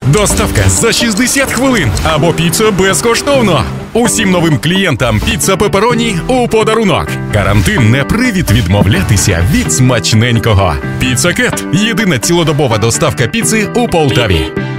Доставка за 60 хвилин або піца безкоштовно. Усім новим клієнтам піца пепероні у подарунок. Карантин не привід відмовлятися від смачненького. Піца Кет – єдина цілодобова доставка піци у Полтаві.